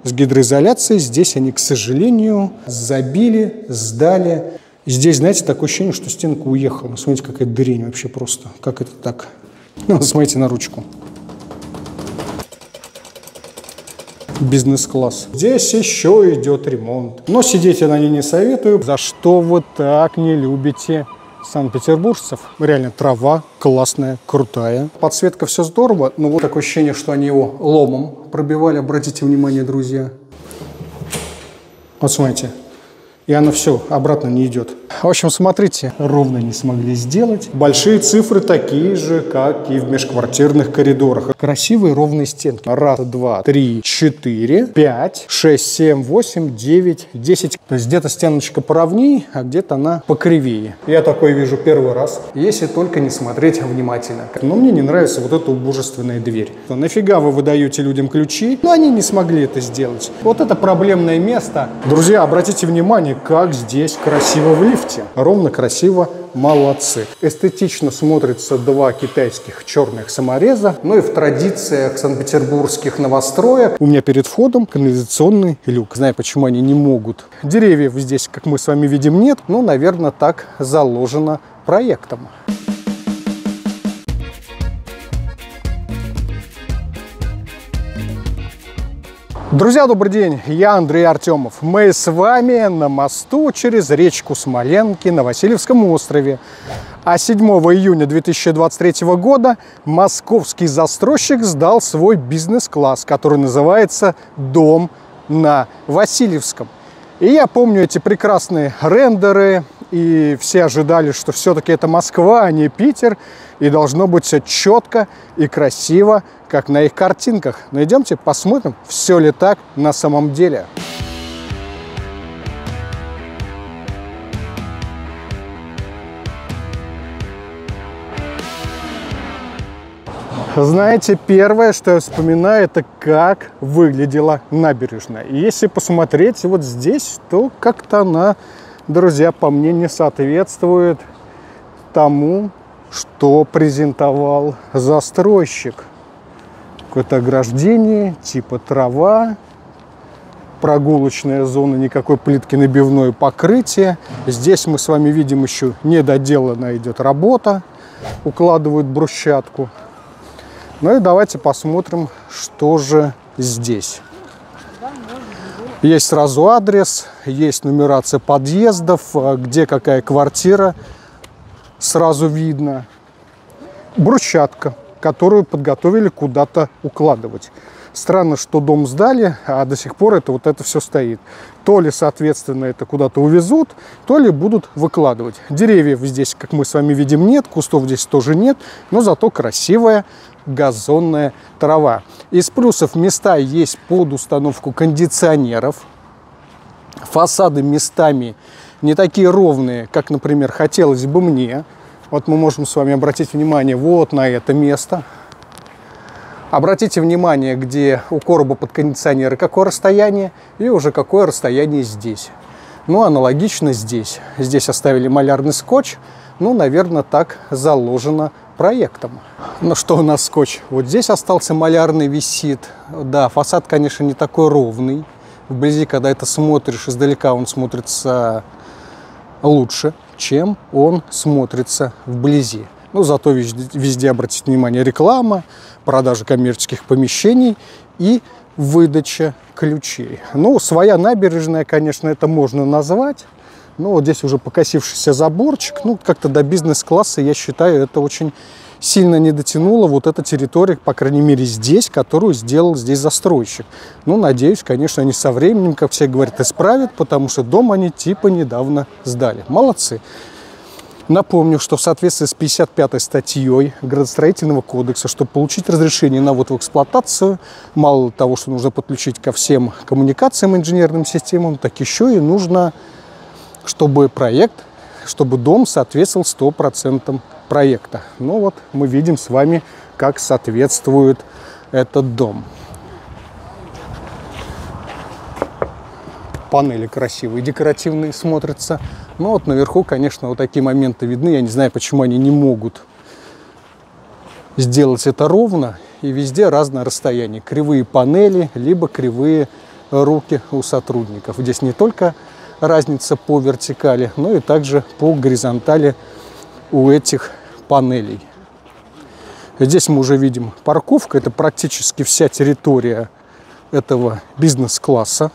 с гидроизоляцией. Здесь они, к сожалению, забили, сдали. Здесь, знаете, такое ощущение, что стенка уехала. Смотрите, какая дырень вообще просто. Как это так? Ну, смотрите на ручку. Бизнес-класс. Здесь еще идет ремонт. Но сидеть я на ней не советую. За что вы так не любите санкт-петербуржцев? Реально, трава классная, крутая. Подсветка все здорово, но вот такое ощущение, что они его ломом пробивали. Обратите внимание, друзья. Вот смотрите. И оно все обратно не идет. В общем, смотрите, ровно не смогли сделать. Большие цифры такие же, как и в межквартирных коридорах. Красивые ровные стенки. Раз, два, три, 4, 5, 6, 7, 8, 9, 10. То есть где-то стеночка поровнее, а где-то она покривее. Я такое вижу первый раз, если только не смотреть внимательно. Но мне не нравится вот эта убожественная дверь. Нафига вы выдаете людям ключи? Но они не смогли это сделать. Вот это проблемное место. Друзья, обратите внимание, как здесь красиво в лифте. Ровно, красиво, молодцы. Эстетично смотрятся два китайских черных самореза. Ну и в традициях санкт-петербургских новостроек у меня перед входом канализационный люк. Знаю, почему они не могут. Деревьев здесь, как мы с вами видим, нет. Но, наверное, так заложено проектом. Друзья, добрый день, я Андрей Артемов. Мы с вами на мосту через речку Смоленки на Васильевском острове. А 7 июня 2023 года московский застройщик сдал свой бизнес-класс, который называется «Дом на Васильевском». И я помню эти прекрасные рендеры, и все ожидали, что все-таки это Москва, а не Питер, и должно быть все четко и красиво, как на их картинках. Но идемте посмотрим, все ли так на самом деле. Знаете, первое, что я вспоминаю, это как выглядела набережная. И если посмотреть вот здесь, то как-то она, друзья, по мне не соответствует тому, что презентовал застройщик. Какое-то ограждение, типа трава, прогулочная зона, никакой плитки, набивное покрытие. Здесь мы с вами видим, еще недоделанная идет работа, укладывают брусчатку. Ну и давайте посмотрим, что же здесь. Есть сразу адрес, есть нумерация подъездов, где какая квартира, сразу видно. Брусчатка, которую подготовили куда-то укладывать. Странно, что дом сдали, а до сих пор это все стоит. То ли, соответственно, это куда-то увезут, то ли будут выкладывать. Деревьев здесь, как мы с вами видим, нет, кустов здесь тоже нет, но зато красивая газонная трава. Из плюсов места есть под установку кондиционеров. Фасады местами не такие ровные, как, например, хотелось бы мне. Вот мы можем с вами обратить внимание вот на это место. Обратите внимание, где у короба под кондиционеры какое расстояние и уже какое расстояние здесь. Ну, аналогично здесь. Здесь оставили малярный скотч. Ну, наверное, так заложено проектом. Ну, что у нас скотч? Вот здесь остался малярный, висит. Да, фасад, конечно, не такой ровный. Вблизи, когда это смотришь, издалека он смотрится лучше, чем он смотрится вблизи. Ну, зато везде, обратите внимание, реклама, продажа коммерческих помещений и выдача ключей. Ну, своя набережная, конечно, это можно назвать. Но вот здесь уже покосившийся заборчик. Ну, как-то до бизнес-класса, я считаю, это очень сильно не дотянуло вот эта территория, по крайней мере, здесь, которую сделал здесь застройщик. Ну, надеюсь, конечно, они со временем, как все говорят, исправят, потому что дом они типа недавно сдали. Молодцы. Напомню, что в соответствии с 55-й статьей Градостроительного кодекса, чтобы получить разрешение на ввод в эксплуатацию, мало того, что нужно подключить ко всем коммуникациям, инженерным системам, так еще и нужно, чтобы дом соответствовал 100% проекта. Ну вот мы видим с вами, как соответствует этот дом. Панели красивые, декоративные смотрятся. Но вот наверху, конечно, вот такие моменты видны. Я не знаю, почему они не могут сделать это ровно. И везде разное расстояние. Кривые панели, либо кривые руки у сотрудников. Здесь не только разница по вертикали, но и также по горизонтали у этих панелей. Здесь мы уже видим парковку. Это практически вся территория этого бизнес-класса.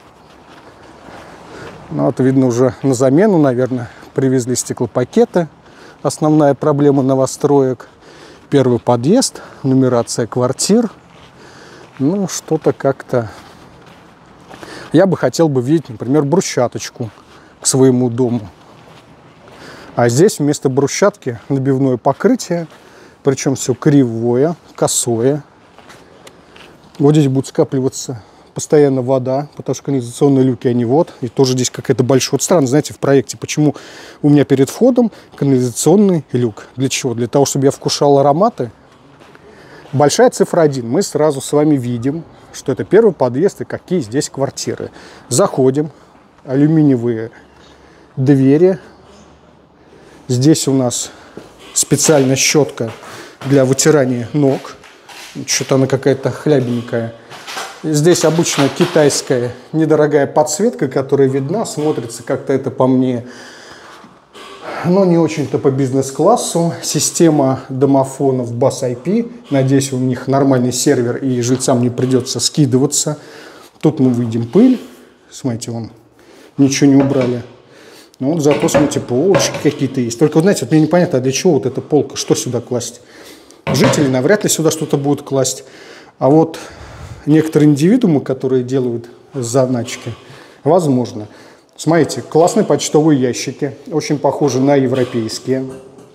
Ну, вот видно, уже на замену, наверное, привезли стеклопакеты. Основная проблема новостроек. Первый подъезд, нумерация квартир. Ну, что-то как-то... Я бы хотел видеть, например, брусчаточку к своему дому. А здесь вместо брусчатки набивное покрытие. Причем все кривое, косое. Вот здесь будет скапливаться постоянно вода, потому что канализационные люки, они вот. И тоже здесь какая-то большая... Вот странно, знаете, в проекте, почему у меня перед входом канализационный люк. Для чего? Для того, чтобы я вкушал ароматы. Большая цифра 1. Мы сразу с вами видим, что это первый подъезд и какие здесь квартиры. Заходим. Алюминиевые двери. Здесь у нас специальная щетка для вытирания ног. Что-то она какая-то хлябенькая. Здесь обычно китайская недорогая подсветка, которая видна. Смотрится как-то это по мне, но не очень-то по бизнес-классу. Система домофонов Bus IP. Надеюсь, у них нормальный сервер и жильцам не придется скидываться. Тут мы видим пыль. Смотрите, вон, ничего не убрали. Ну вот зато, смотрите, полочки какие-то есть. Только, вот, знаете, вот мне непонятно, а для чего вот эта полка, что сюда класть? Жители навряд ли сюда что-то будут класть. А вот некоторые индивидуумы, которые делают заначки, возможно. Смотрите, классные почтовые ящики, очень похожи на европейские.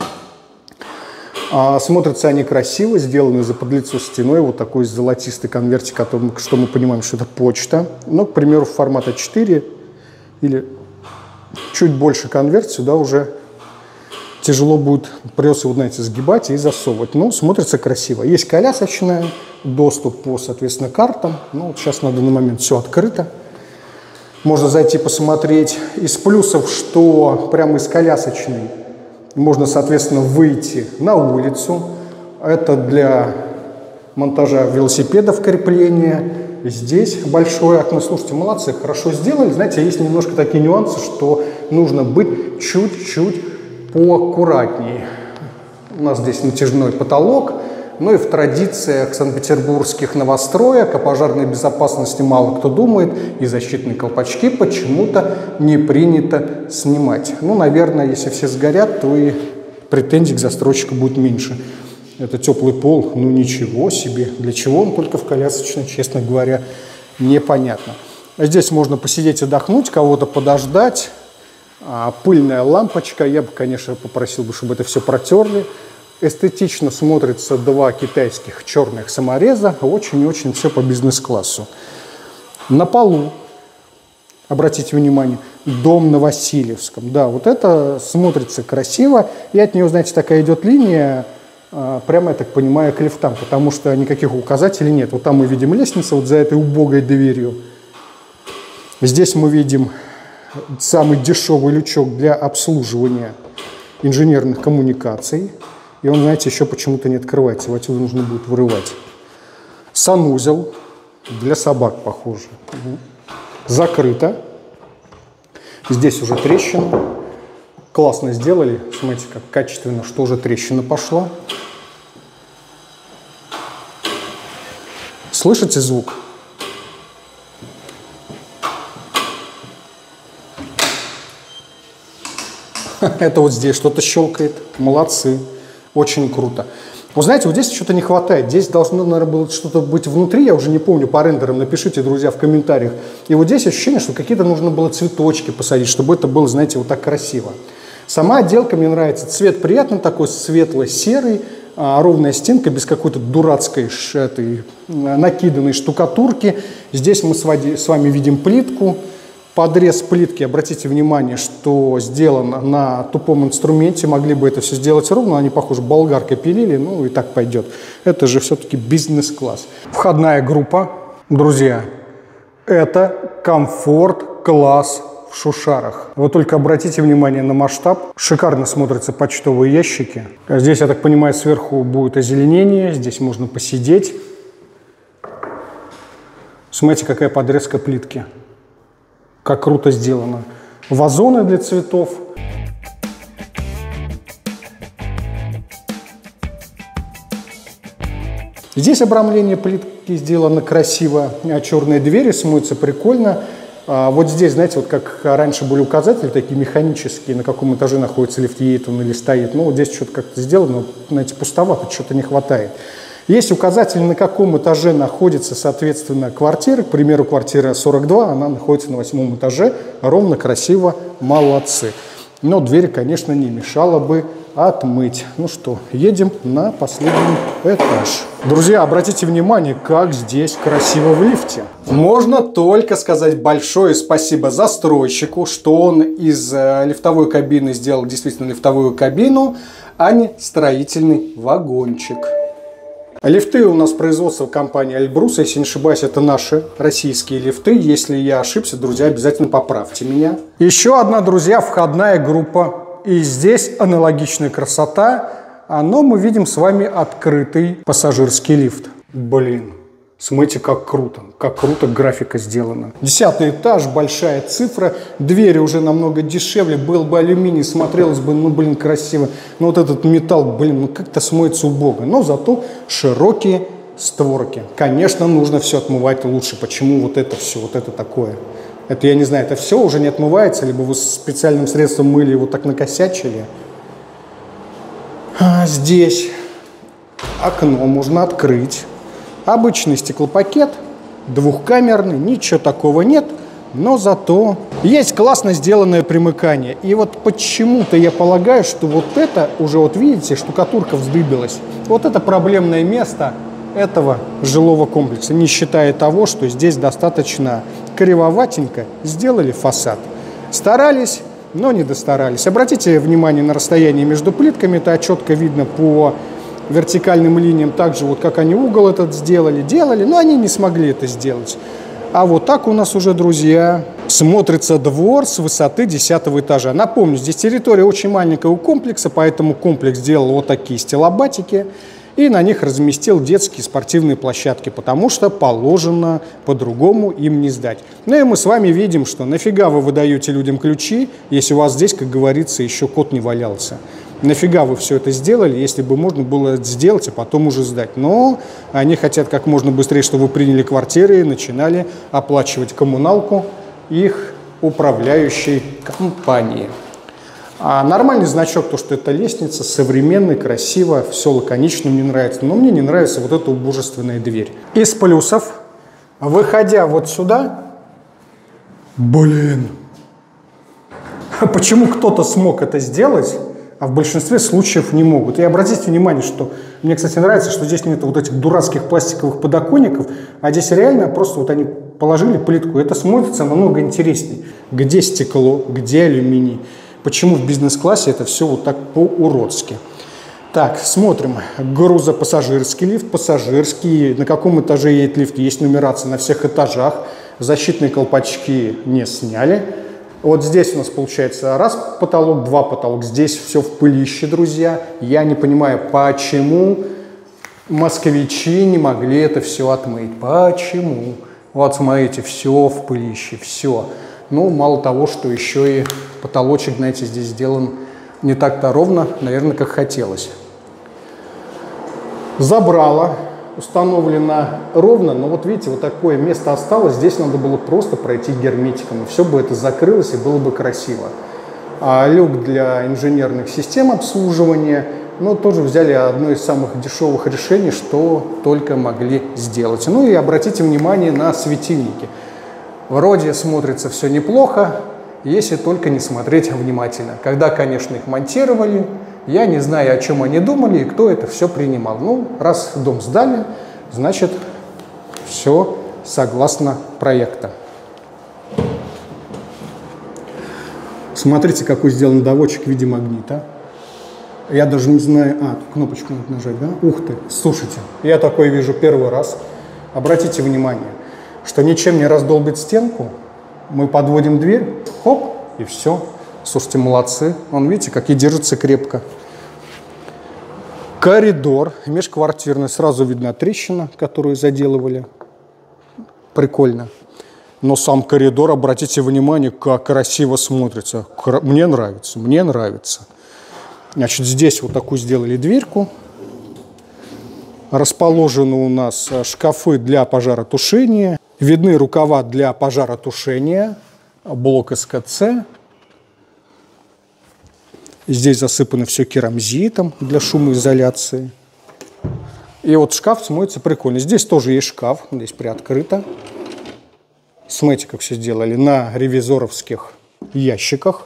Смотрятся они красиво, сделаны за подлицо стеной, вот такой золотистый конвертик, что мы понимаем, что это почта. Ну, к примеру, формата 4 или чуть больше конверт, сюда уже тяжело будет, придется, вот, знаете, сгибать и засовывать. Но смотрится красиво. Есть колясочная, доступ по, соответственно, картам. Ну, вот сейчас на данный момент все открыто. Можно зайти посмотреть. Из плюсов, что прямо из колясочной можно, соответственно, выйти на улицу. Это для монтажа велосипедов крепления. Здесь большое окно. Слушайте, молодцы, хорошо сделали. Знаете, есть немножко такие нюансы, что нужно быть чуть-чуть поаккуратнее. У нас здесь натяжной потолок. Ну и в традициях санкт-петербургских новостроек о пожарной безопасности мало кто думает. И защитные колпачки почему-то не принято снимать. Ну, наверное, если все сгорят, то и претензий к застройщику будет меньше. Это теплый пол, ну ничего себе. Для чего он только в колясочной, честно говоря, непонятно. Здесь можно посидеть, отдохнуть, кого-то подождать. Пыльная лампочка. Я бы, конечно, попросил, чтобы это все протерли. Эстетично смотрится два китайских черных самореза. Очень-очень все по бизнес-классу. На полу, обратите внимание, дом на Васильевском. Да, вот это смотрится красиво. И от нее, знаете, такая идет линия, прямо, я так понимаю, к лифтам, потому что никаких указателей нет. Вот там мы видим лестницу, вот за этой убогой дверью. Здесь мы видим самый дешевый лючок для обслуживания инженерных коммуникаций. И он, знаете, еще почему-то не открывается. Его отсюда нужно будет вырывать. Санузел для собак, похоже. Закрыто. Здесь уже трещина. Классно сделали. Смотрите, как качественно, что уже трещина пошла. Слышите звук? Это вот здесь что-то щелкает. Молодцы. Очень круто. Вы знаете, вот здесь что-то не хватает. Здесь должно, наверное, было что-то быть внутри. Я уже не помню по рендерам. Напишите, друзья, в комментариях. И вот здесь ощущение, что какие-то нужно было цветочки посадить, чтобы это было, знаете, вот так красиво. Сама отделка мне нравится. Цвет приятный такой, светло-серый. Ровная стенка без какой-то дурацкой накиданной штукатурки. Здесь мы с вами видим плитку. Подрез плитки, обратите внимание, что сделан на тупом инструменте. Могли бы это все сделать ровно, они, похоже, болгаркой пилили, ну и так пойдет. Это же все-таки бизнес-класс. Входная группа, друзья, это комфорт-класс в Шушарах. Вы только обратите внимание на масштаб. Шикарно смотрятся почтовые ящики. Здесь, я так понимаю, сверху будет озеленение, здесь можно посидеть. Смотрите, какая подрезка плитки. Как круто сделано. Вазоны для цветов. Здесь обрамление плитки сделано красиво. Черные двери смотрятся прикольно. Вот здесь, знаете, вот как раньше были указатели такие механические, на каком этаже находится лифт, едет он или стоит. Ну, вот здесь что-то как-то сделано, знаете, пустовато, что-то не хватает. Есть указатель, на каком этаже находится, соответственно, квартира. К примеру, квартира 42, она находится на 8 этаже. Ровно, красиво, молодцы. Но двери, конечно, не мешало бы отмыть. Ну что, едем на последний этаж. Друзья, обратите внимание, как здесь красиво в лифте. Можно только сказать большое спасибо застройщику, что он из лифтовой кабины сделал действительно лифтовую кабину, а не строительный вагончик. Лифты у нас производство компании Эльбрус. Если не ошибаюсь, это наши российские лифты. Если я ошибся, друзья, обязательно поправьте меня. Еще одна, друзья, входная группа. И здесь аналогичная красота. Но мы видим с вами открытый пассажирский лифт. Блин, смотрите, как круто графика сделана. 10-й этаж, большая цифра. Двери уже намного дешевле. Был бы алюминий, смотрелось бы, ну, блин, красиво. Но вот этот металл, блин, ну, как-то смоется убого. Но зато широкие створки. Конечно, нужно все отмывать лучше. Почему вот это все, вот это такое? Это, я не знаю, это все уже не отмывается, либо вы специальным средством мыли его так накосячили. Здесь окно можно открыть. Обычный стеклопакет, двухкамерный, ничего такого нет, но зато есть классно сделанное примыкание. И вот почему-то я полагаю, что вот это уже, вот видите, штукатурка вздыбилась. Вот это проблемное место этого жилого комплекса, не считая того, что здесь достаточно кривоватенько сделали фасад. Старались, но не достарались. Обратите внимание на расстояние между плитками, это четко видно по вертикальным линиям, также вот как они угол этот сделали, но они не смогли это сделать. А вот так у нас уже, друзья, смотрится двор с высоты 10-го этажа. Напомню, здесь территория очень маленькая у комплекса, поэтому комплекс сделал вот такие стеллабатики и на них разместил детские спортивные площадки, потому что положено по-другому им не сдать. Ну и мы с вами видим, что нафига вы выдаете людям ключи, если у вас здесь, как говорится, еще кот не валялся. Нафига вы все это сделали, если бы можно было сделать, а потом уже сдать. Но они хотят как можно быстрее, чтобы вы приняли квартиры и начинали оплачивать коммуналку их управляющей компании. А нормальный значок, то что это лестница, современный, красиво, все лаконично, мне нравится. Но мне не нравится вот эта убожественная дверь. Из плюсов, выходя вот сюда, блин, почему кто-то смог это сделать, а в большинстве случаев не могут. И обратите внимание, что мне, кстати, нравится, что здесь нет вот этих дурацких пластиковых подоконников, а здесь реально просто вот они положили плитку. Это смотрится намного интереснее. Где стекло, где алюминий. Почему в бизнес-классе это все вот так по-уродски. Так, смотрим. Грузопассажирский лифт, пассажирский. На каком этаже едет лифт? Есть нумерация на всех этажах. Защитные колпачки не сняли. Вот здесь у нас получается раз потолок, два потолок. Здесь все в пылище, друзья. Я не понимаю, почему москвичи не могли это все отмыть. Почему? Вот смотрите, все в пылище, все. Ну, мало того, что еще и потолочек, знаете, здесь сделан не так-то ровно, наверное, как хотелось. Забрало установлено ровно, но вот видите, вот такое место осталось. Здесь надо было просто пройти герметиком, и все бы это закрылось, и было бы красиво. А люк для инженерных систем обслуживания, ну, тоже взяли одно из самых дешевых решений, что только могли сделать. Ну и обратите внимание на светильники. Вроде смотрится все неплохо, если только не смотреть внимательно. Когда, конечно, их монтировали, я не знаю, о чем они думали и кто это все принимал. Ну, раз дом сдали, значит, все согласно проекта. Смотрите, какой сделан доводчик в виде магнита. Я даже не знаю... кнопочку надо нажать, да? Ух ты, слушайте, я такое вижу первый раз. Обратите внимание, что ничем не раздолбит стенку. Мы подводим дверь, хоп, и все. Слушайте, молодцы. Вон, видите, как и держится крепко. Коридор межквартирный. Сразу видна трещина, которую заделывали. Прикольно. Но сам коридор, обратите внимание, как красиво смотрится. Мне нравится, мне нравится. Значит, здесь вот такую сделали дверьку. Расположены у нас шкафы для пожаротушения. Видны рукава для пожаротушения. Блок СКЦ. Здесь засыпано все керамзитом для шумоизоляции. И вот шкаф смотрится прикольно. Здесь тоже есть шкаф. Здесь приоткрыто. Смотрите, как все сделали на ревизоровских ящиках.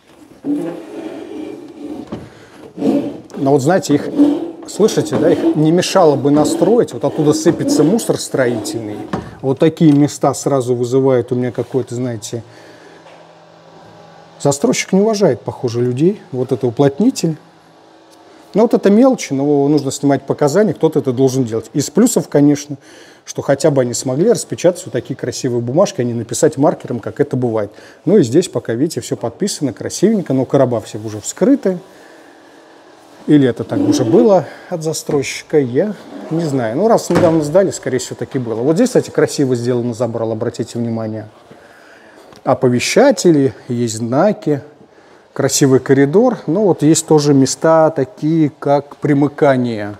Но вот знаете, их, слышите, да, их не мешало бы настроить. Вот оттуда сыпется мусор строительный. Вот такие места сразу вызывают у меня какой-то, знаете... Застройщик не уважает, похоже, людей. Вот это уплотнитель. Ну, вот это мелочи, но нужно снимать показания, кто-то это должен делать. Из плюсов, конечно, что хотя бы они смогли распечатать вот такие красивые бумажки, а не написать маркером, как это бывает. Ну и здесь пока, видите, все подписано красивенько, но короба все уже вскрыты. Или это так уже было от застройщика, я не знаю. Ну, раз недавно сдали, скорее всего, так и было. Вот здесь, кстати, красиво сделано забрал, обратите внимание. Оповещатели, есть знаки, красивый коридор. Но вот есть тоже места такие, как примыкание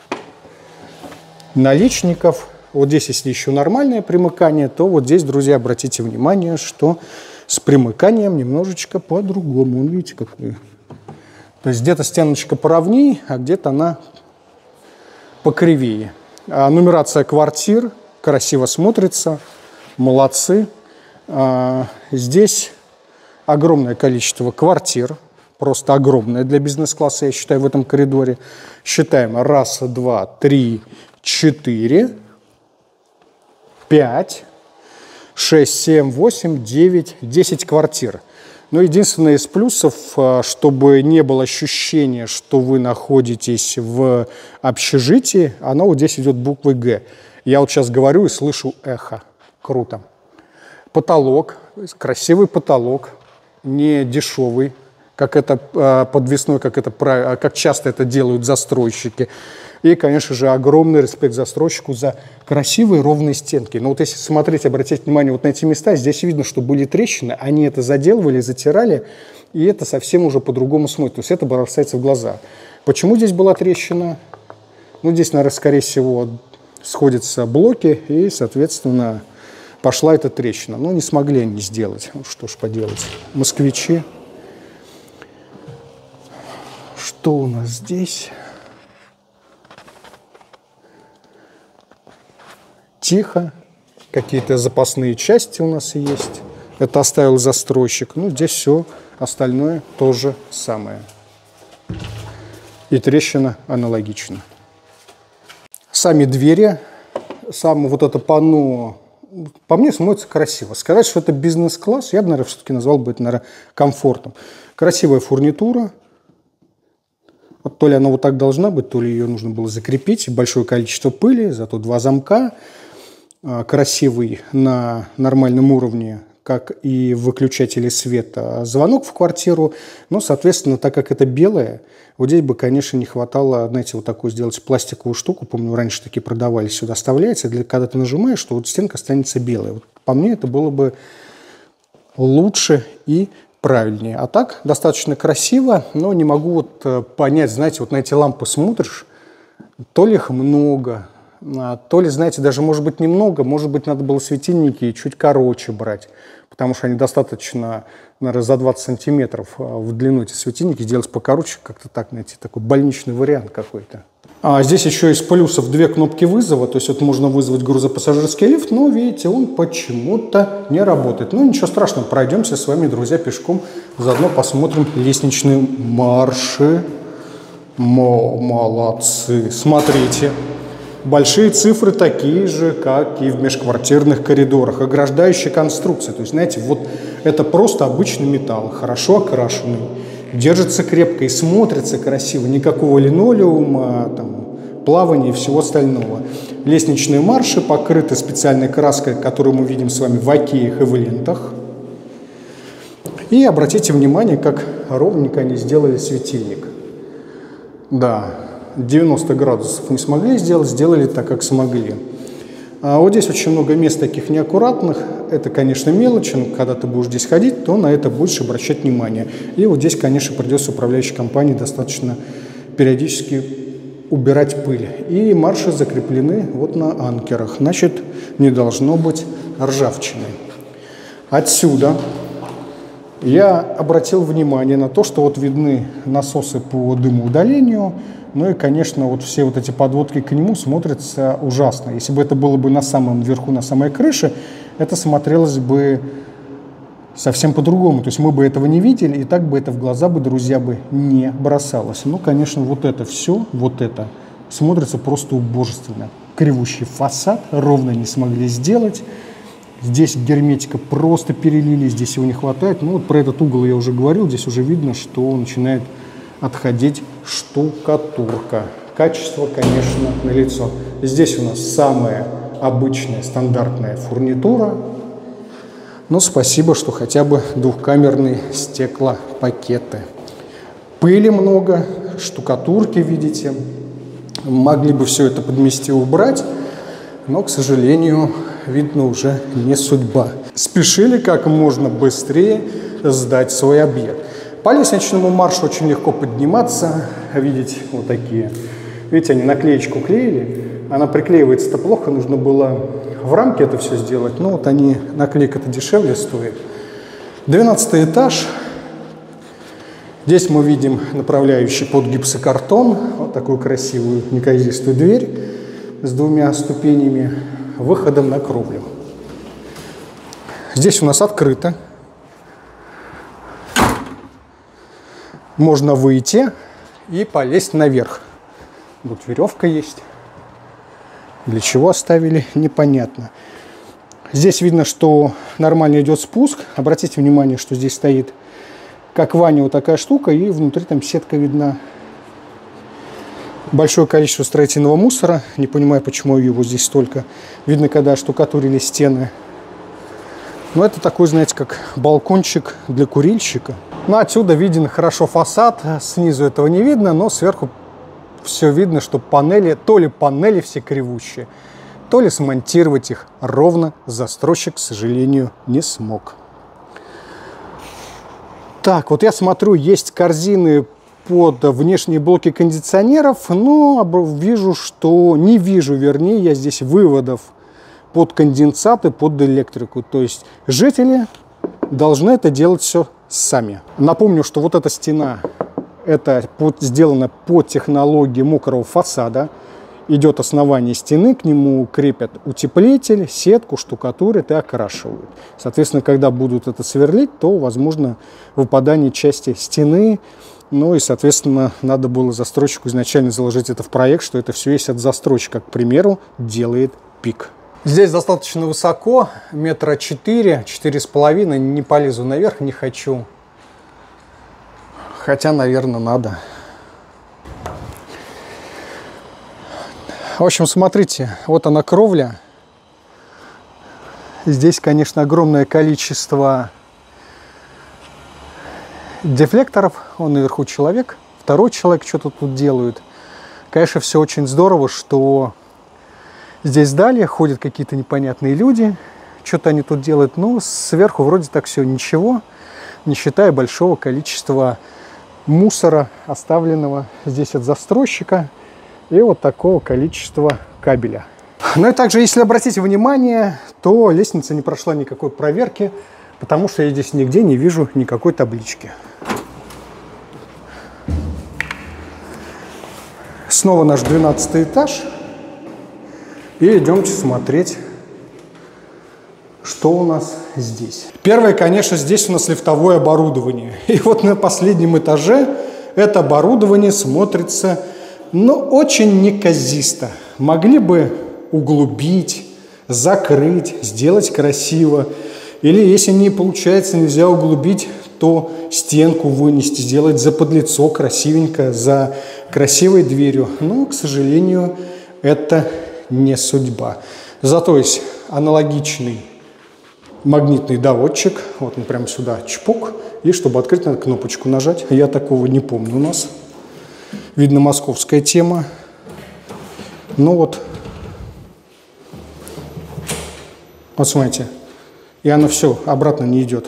наличников. Вот здесь, если еще нормальное примыкание, то вот здесь, друзья, обратите внимание, что с примыканием немножечко по-другому. Вон, видите, какой. То есть где-то стеночка поровнее, а где-то она покривее. А нумерация квартир красиво смотрится. Молодцы. Здесь огромное количество квартир, просто огромное для бизнес-класса, я считаю, в этом коридоре. Считаем: 1, 2, 3, 4, 5, 6, 7, 8, 9, 10 квартир. Но единственное из плюсов, чтобы не было ощущения, что вы находитесь в общежитии, оно вот здесь идет буквой «Г». Я вот сейчас говорю и слышу эхо. Круто. Потолок, красивый потолок, не дешевый, как это подвесной, как часто это делают застройщики. И, конечно же, огромный респект застройщику за красивые ровные стенки. Но вот если смотреть, обратить внимание вот на эти места, здесь видно, что были трещины, они это заделывали, затирали, и это совсем уже по-другому смотрится. То есть это бросается в глаза. Почему здесь была трещина? Ну, здесь, наверное, скорее всего, сходятся блоки, и, соответственно, пошла эта трещина. Но не смогли они сделать. Ну, что ж поделать. Москвичи. Что у нас здесь? Тихо. Какие-то запасные части у нас есть. Это оставил застройщик. Ну, здесь все остальное то же самое. И трещина аналогична. Сами двери, само вот это панно, по мне, смотрится красиво. Сказать, что это бизнес-класс, я бы, наверное, все-таки назвал бы это, наверное, комфортом. Красивая фурнитура. Вот то ли она вот так должна быть, то ли ее нужно было закрепить. Большое количество пыли, зато 2 замка. Красивый на нормальном уровне, как и выключатели света, звонок в квартиру. Но, соответственно, так как это белое, вот здесь бы, конечно, не хватало, знаете, вот такую сделать пластиковую штуку. Помню, раньше такие продавались, сюда вставляется, когда ты нажимаешь, что вот стенка останется белая. Вот по мне это было бы лучше и правильнее. А так, достаточно красиво, но не могу вот понять, знаете, вот на эти лампы смотришь, то ли их много, то ли, знаете, даже, может быть, немного, может быть, надо было светильники чуть короче брать, потому что они достаточно, наверное, за 20 сантиметров в длину эти светильники, сделать покороче, как-то так, знаете, такой больничный вариант какой-то. А здесь еще из плюсов 2 кнопки вызова, то есть вот можно вызвать грузопассажирский лифт, но, видите, он почему-то не работает. Ну, ничего страшного, пройдемся с вами, друзья, пешком, заодно посмотрим лестничные марши. Молодцы, смотрите. Большие цифры такие же, как и в межквартирных коридорах. Ограждающая конструкция. То есть, знаете, вот это просто обычный металл, хорошо окрашенный. Держится крепко и смотрится красиво. Никакого линолеума, там, плавания и всего остального. Лестничные марши покрыты специальной краской, которую мы видим с вами в океях и в лентах. И обратите внимание, как ровненько они сделали светильник. Да. 90 градусов не смогли сделать, сделали так, как смогли. А вот здесь очень много мест таких неаккуратных. Это, конечно, мелочь, но когда ты будешь здесь ходить, то на это будешь обращать внимание. И вот здесь, конечно, придется управляющей компании достаточно периодически убирать пыль. И марши закреплены вот на анкерах. Значит, не должно быть ржавчины. Отсюда я обратил внимание на то, что вот видны насосы по дымоудалению. Ну и, конечно, вот все вот эти подводки к нему смотрятся ужасно. Если бы это было бы на самом верху, на самой крыше, это смотрелось бы совсем по-другому. То есть мы бы этого не видели, и так бы это в глаза бы, друзья, бы не бросалось. Ну, конечно, вот это все, вот это смотрится просто убожественно. Кривущий фасад ровно не смогли сделать. Здесь герметика просто перелили, здесь его не хватает. Ну, вот про этот угол я уже говорил, здесь уже видно, что начинает отходить штукатурка. Качество, конечно, налицо. Здесь у нас самая обычная стандартная фурнитура. Но спасибо, что хотя бы двухкамерные стеклопакеты. Пыли много, штукатурки, видите. Могли бы все это подмести и убрать, но, к сожалению, видно, уже не судьба. Спешили как можно быстрее сдать свой объект. По лестничному маршу очень легко подниматься. Видите, вот такие. Видите, они наклеечку клеили. Она приклеивается-то плохо, нужно было в рамке это все сделать. Но вот они, наклейка-то дешевле стоит. 12 этаж. Здесь мы видим направляющий под гипсокартон. Вот такую красивую неказистую дверь с двумя ступенями, выходом на кровлю. Здесь у нас открыто. Можно выйти и полезть наверх. Вот веревка есть. Для чего оставили, непонятно. Здесь видно, что нормально идет спуск. Обратите внимание, что здесь стоит, как Ваня, вот такая штука, и внутри там сетка видна. Большое количество строительного мусора. Не понимаю, почему его здесь столько. Видно, когда штукатурили стены. Но это такой, знаете, как балкончик для курильщика. Ну, отсюда виден хорошо фасад, снизу этого не видно, но сверху все видно, что панели, то ли панели все кривущие, то ли смонтировать их ровно застройщик, к сожалению, не смог. Так, вот я смотрю, есть корзины под внешние блоки кондиционеров, но вижу, что не вижу, вернее, я здесь выводов под конденсаты, под электрику. То есть жители должны это делать все сами. Напомню, что вот эта стена, это сделано по технологии мокрого фасада. Идет основание стены, к нему крепят утеплитель, сетку, штукатурят и окрашивают. Соответственно, когда будут это сверлить, то возможно выпадание части стены. Ну и, соответственно, надо было застройщику изначально заложить это в проект, что это все есть от застройщика, к примеру, делает ПИК. Здесь достаточно высоко, метра 4–4,5, не полезу наверх, не хочу. Хотя, наверное, надо. В общем, смотрите, вот она кровля. Здесь, конечно, огромное количество дефлекторов. Он наверху человек, второй человек что-то тут делают. Конечно, все очень здорово, что здесь далее ходят какие-то непонятные люди. Что-то они тут делают. Но сверху вроде так все ничего, не считая большого количества мусора, оставленного здесь от застройщика. И вот такого количества кабеля. Ну и также, если обратите внимание, то лестница не прошла никакой проверки, потому что я здесь нигде не вижу никакой таблички. Снова наш 12 этаж. И идемте смотреть, что у нас здесь. Первое, конечно, здесь у нас лифтовое оборудование. И вот на последнем этаже это оборудование смотрится, но очень неказисто. Могли бы углубить, закрыть, сделать красиво. Или если не получается, нельзя углубить, то стенку вынести, сделать заподлицо красивенько, за красивой дверью. Но, к сожалению, это не судьба. Зато есть аналогичный магнитный доводчик. Вот он прямо сюда чпок. И чтобы открыть, надо кнопочку нажать. Я такого не помню у нас. Видно, московская тема. Ну вот, Вот смотрите. И оно все обратно не идет.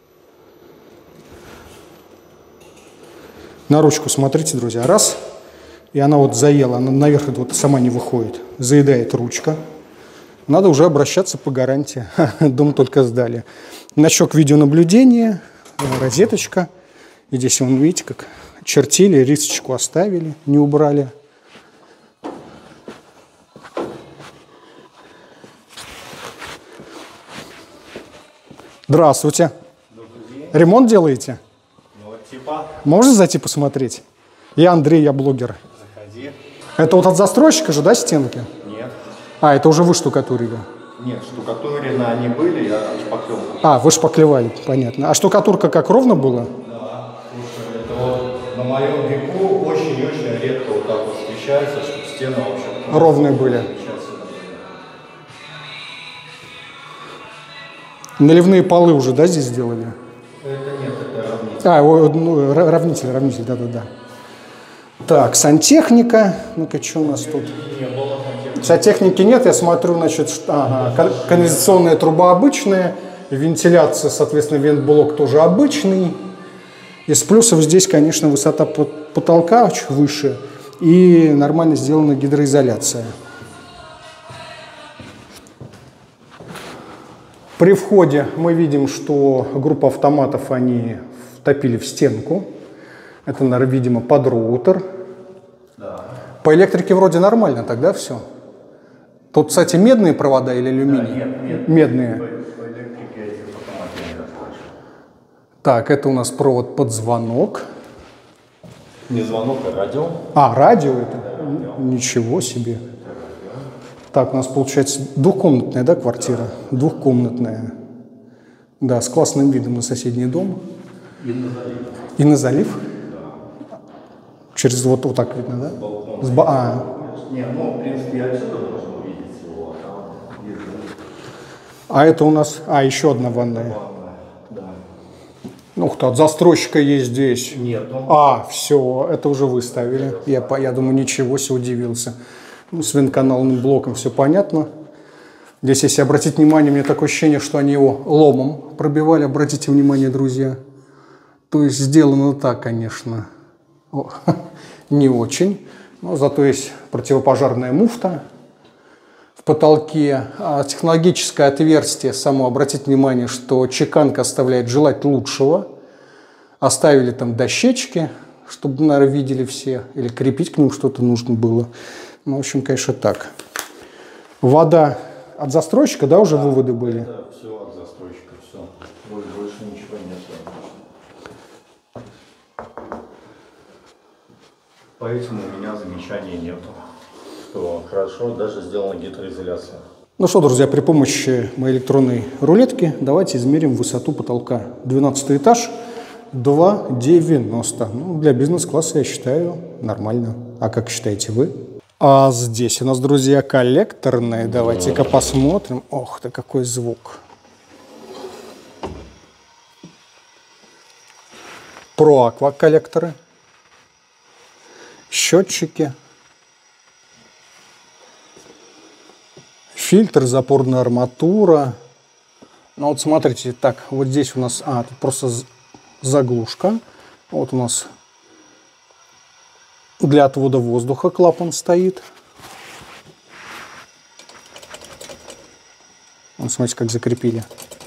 На ручку смотрите, друзья. Раз. И она вот заела. Она наверх вот сама не выходит. Заедает ручка. Надо уже обращаться по гарантии. Дом только сдали. На щек видеонаблюдения. Розеточка. И здесь, вон, видите, как чертили, рисочку оставили, не убрали. Здравствуйте. Ремонт делаете? Ну, вот типа. Можно зайти посмотреть? Я Андрей, я блогер. Заходи. Это вот от застройщика же, да, стенки? Нет. А, это уже вы штукатурили? Нет, штукатурены они были, я шпаклевал. А, вы шпаклевали, понятно. А штукатурка как, ровно было? Да. Слушай, это вот на моем веку очень-очень редко вот так вот встречается, чтобы стены вообще Ровные были. Наливные полы уже, да, здесь сделали? Это нет, это равнитель. А, ну, равнитель, да-да-да. Так, сантехника. Ну-ка, что у нас тут? Не было сантехники. Сантехники нет, я смотрю, значит, канализационная труба обычная, вентиляция, соответственно, вентблок тоже обычный. Из плюсов здесь, конечно, высота потолка чуть выше и нормально сделана гидроизоляция. При входе мы видим, что группа автоматов они втопили в стенку. Это, наверное, видимо, под роутер. Да. По электрике вроде нормально тогда все. Тут, кстати, медные провода или алюминий? Да, нет. Медные. По электрике этих автоматов не расслышал. Так, это у нас провод под звонок. Не звонок, а радио. А, радио это? Ничего себе. Так, у нас получается двухкомнатная, да, квартира? Двухкомнатная. Да, с классным видом на соседний дом. И на залив. И на залив? Да. Через вот так видно, да? С балкона. А. Не, ну, в принципе, отсюда можно увидеть его, а там есть залив. А это у нас... А, еще одна ванная. Да. Ух ты, от застройщика есть здесь. Нету. А, все, это уже выставили. Я думаю, ничего себе, удивился. Ну, с вентканалным блоком все понятно. Здесь, если обратить внимание, у меня такое ощущение, что они его ломом пробивали. Обратите внимание, друзья. То есть сделано так, конечно, не очень. Но зато есть противопожарная муфта в потолке. А технологическое отверстие само, обратите внимание, что чеканка оставляет желать лучшего. Оставили там дощечки, чтобы, наверное, видели все. Или крепить к ним что-то нужно было. Ну, в общем, конечно, так. Вода от застройщика, да, уже выводы были? Это все от застройщика, все. Больше ничего нет. Поэтому у меня замечаний нету. Что хорошо, даже сделана гидроизоляция. Ну что, друзья, при помощи моей электронной рулетки давайте измерим высоту потолка. 12 этаж, 2,90. Ну, для бизнес-класса, я считаю, нормально. А как считаете вы? А здесь у нас, друзья, коллекторные. Давайте-ка посмотрим. Ох ты, какой звук. Проаква коллекторы. Счетчики. Фильтр, запорная арматура. Ну вот смотрите, так, вот здесь у нас, тут просто заглушка. Вот у нас для отвода воздуха клапан стоит. Вот смотрите, как закрепили.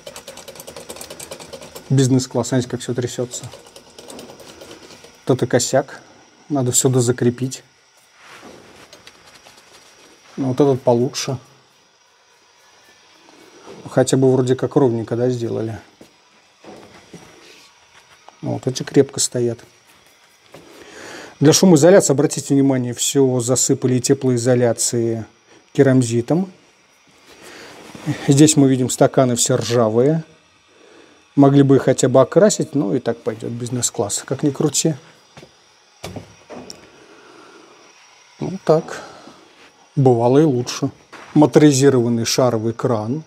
Бизнес-класс, смотрите, как все трясется. Вот это косяк. Надо все дозакрепить. Ну, вот этот получше. Хотя бы вроде как ровненько, да, сделали. Вот эти крепко стоят. Для шумоизоляции, обратите внимание, все засыпали теплоизоляцией керамзитом. Здесь мы видим стаканы все ржавые. Могли бы их хотя бы окрасить, но и так пойдет бизнес-класс, как ни крути. Ну так, бывало и лучше. Моторизированный шаровый кран.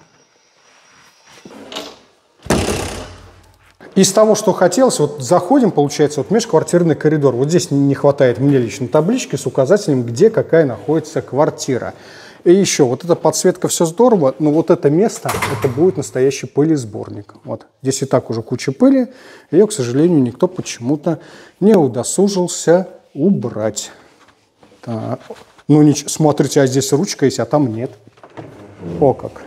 Из того, что хотелось, вот заходим, получается, вот межквартирный коридор. Вот здесь не хватает мне лично таблички с указателем, где какая находится квартира. И еще, вот эта подсветка, все здорово, но вот это место, это будет настоящий пылесборник. Вот. Здесь и так уже куча пыли, ее, к сожалению, никто почему-то не удосужился убрать. Так. Ну, ничего, смотрите, а здесь ручка есть, а там нет. О как.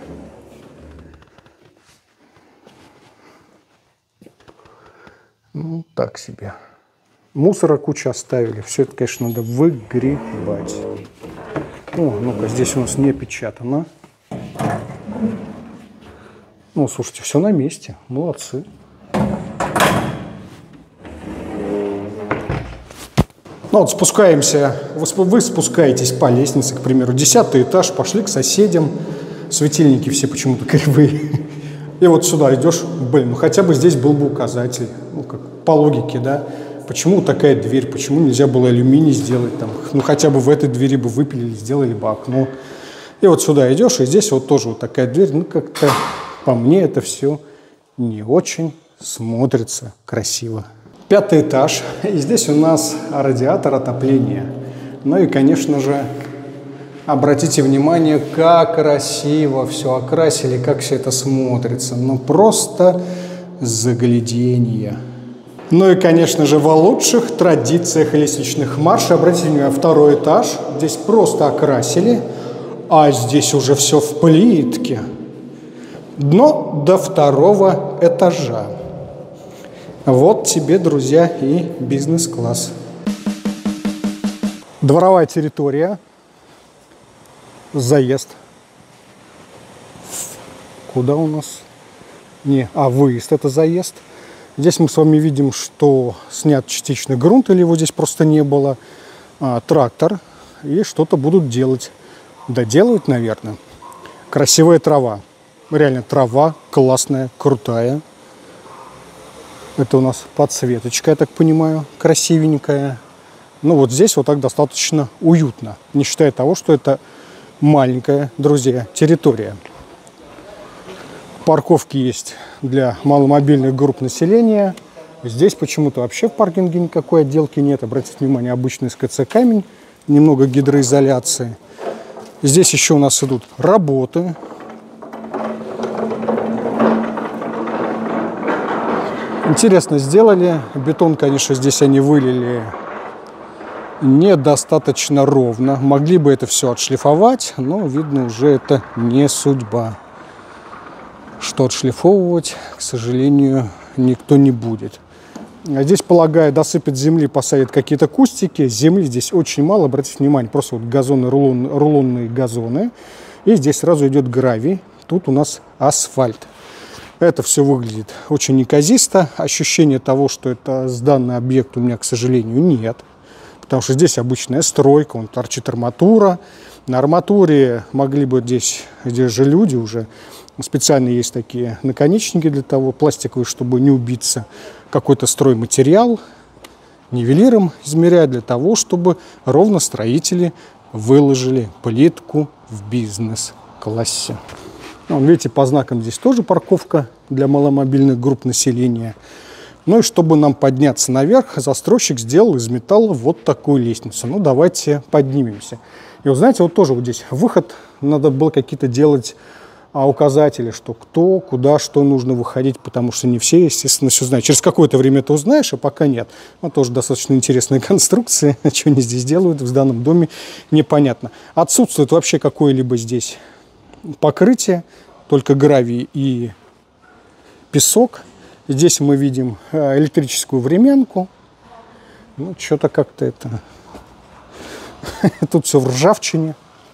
Ну, так себе. Мусора кучу оставили. Все это, конечно, надо выгребать. О, ну-ка, здесь у нас не опечатано. Ну, слушайте, все на месте. Молодцы. Ну, вот спускаемся. Вы спускаетесь по лестнице, к примеру, 10-й этаж, пошли к соседям. Светильники все почему-то кривые. И вот сюда идешь, блин, ну хотя бы здесь был бы указатель. Ну, как по логике, да. Почему такая дверь? Почему нельзя было алюминий сделать там? Ну, хотя бы в этой двери бы выпилили, сделали бы окно. И вот сюда идешь, и здесь вот тоже вот такая дверь. Ну, как-то по мне это все не очень смотрится красиво. 5-й этаж. И здесь у нас радиатор отопления. Ну и, конечно же, обратите внимание, как красиво все окрасили, как все это смотрится. Ну, просто загляденье. Ну и, конечно же, во лучших традициях лестничных маршей, обратите внимание, 2-й этаж, здесь просто окрасили, а здесь уже все в плитке. Дно до 2-го этажа. Вот тебе, друзья, и бизнес-класс. Дворовая территория, заезд. Куда у нас? Выезд, это заезд. Здесь мы с вами видим, что снят частичный грунт, или его здесь просто не было. Трактор, и что-то будут делать. Доделают, наверное. Красивая трава. Реально трава классная, крутая. Это у нас подсветочка, я так понимаю, красивенькая. Ну вот здесь вот так достаточно уютно. Не считая того, что это маленькая, друзья, территория. Парковки есть для маломобильных групп населения. Здесь почему-то вообще в паркинге никакой отделки нет. Обратите внимание, обычный СКЦ камень, немного гидроизоляции. Здесь еще у нас идут работы. Интересно сделали. Бетон, конечно, здесь они вылили недостаточно ровно. Могли бы это все отшлифовать, но, видно, уже это не судьба. Что отшлифовывать, к сожалению, никто не будет. А здесь, полагаю, досыпят земли, посадят какие-то кустики. Земли здесь очень мало, обратите внимание, просто вот газоны, рулонные газоны. И здесь сразу идет гравий. Тут у нас асфальт. Это все выглядит очень неказисто. Ощущение того, что это сданный объект, у меня, к сожалению, нет. Потому что здесь обычная стройка, вон торчит арматура. На арматуре могли бы здесь же люди уже. Специально есть такие наконечники для того, пластиковые, чтобы не убиться. Какой-то стройматериал нивелиром измеряют для того, чтобы ровно строители выложили плитку в бизнес-классе. Видите, по знакам здесь тоже парковка для маломобильных групп населения. Ну и чтобы нам подняться наверх, застройщик сделал из металла вот такую лестницу. Ну, давайте поднимемся. И вот знаете, вот тоже вот здесь выход, надо было какие-то делать указатели, что кто, куда, что нужно выходить, потому что не все, естественно, все знают. Через какое-то время ты узнаешь, а пока нет. Ну, тоже достаточно интересная конструкция. Что они здесь делают в данном доме, непонятно. Отсутствует вообще какое-либо здесь покрытие, только гравий и песок. Здесь мы видим электрическую времянку. Ну, что-то как-то это... Тут все в ржавчине.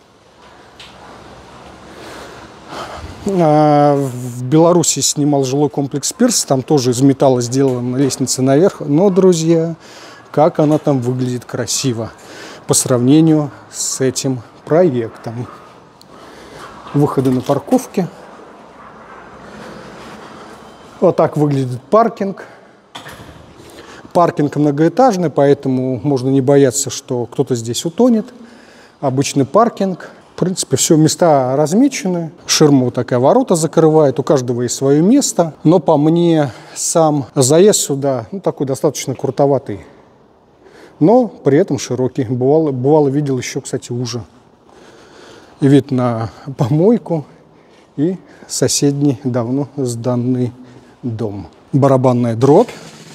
В Беларуси снимал жилой комплекс «Пирс». Там тоже из металла сделана лестница наверх. Но, друзья, как она там выглядит красиво по сравнению с этим проектом. Выходы на парковке. Вот так выглядит паркинг. Паркинг многоэтажный, поэтому можно не бояться, что кто-то здесь утонет. Обычный паркинг. В принципе, все места размечены. Ширма вот такая, ворота закрывает. У каждого есть свое место. Но по мне сам заезд сюда такой достаточно крутоватый. Но при этом широкий. Бывало видел еще, кстати, уже. вид на помойку и соседний давно сданный дом. Барабанная дробь.